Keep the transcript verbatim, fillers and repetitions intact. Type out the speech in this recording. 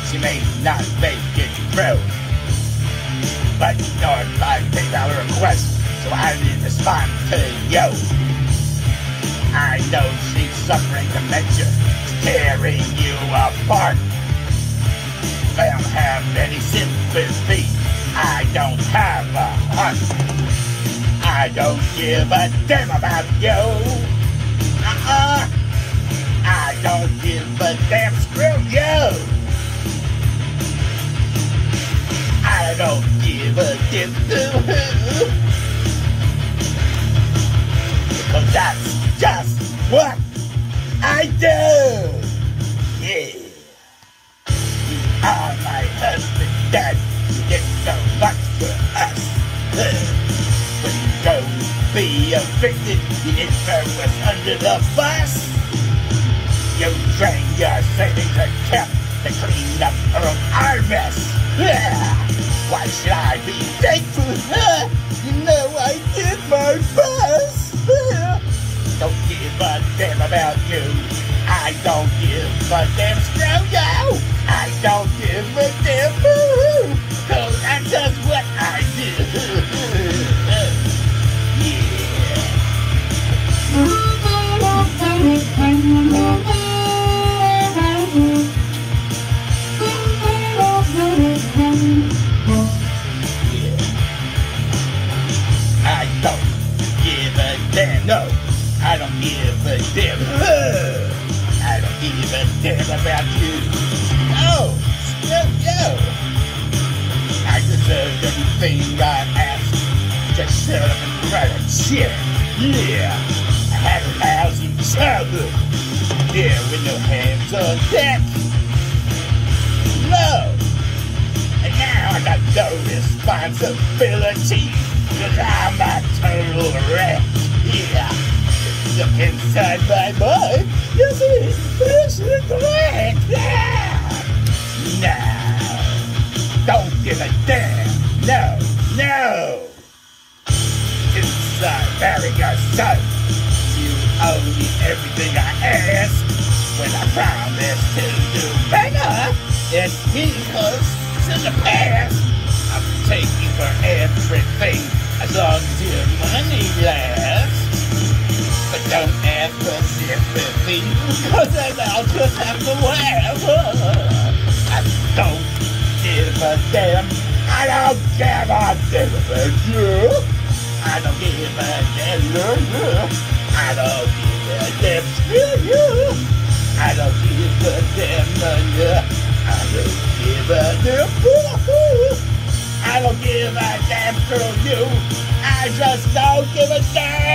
She may not make it through, but ignored my PayPal request, so I didn't respond to you. I know she's suffering dementia, tearing you apart. I don't have any sympathy. I don't have a heart. I don't give a damn about you. Uh-uh. I don't give a damn, screw you. I don't give a damn to who. Because that's just what I do. Yeah. You are my husband, Dad. You did so much for us. When you go be evicted, you didn't throw us under the bus. You drained your savings account to clean up our mess. Why should I be thankful? You know I did my best. Don't give a damn about you. I don't give a damn, screw you. I don't give a damn boo. Cause that's just what I do. I don't give a damn, no, I don't give a damn, I don't give a damn about you, no, screw you, I deserve everything I ask, just shut up and write a check, yeah, I had a lousy childhood, yeah, with no hands on deck, no, and now I got no responsibility. Cause I'm a total wreck, yeah. Look inside my mind, you see, it's neglect, yeah. No, don't give a damn, no, no. Since I married your son, you owe me everything I ask. When I promised to do better, it's because in the past, I'm taking for everything as long as your money lasts. But don't ask for sympathy, cause then I'll just have to laugh. I don't give a damn. I don't give a damn about you. I don't give a damn. I don't give a damn. Screw you. I don't give a damn. I don't give a damn. I don't give a damn, screw you. I just don't give a damn.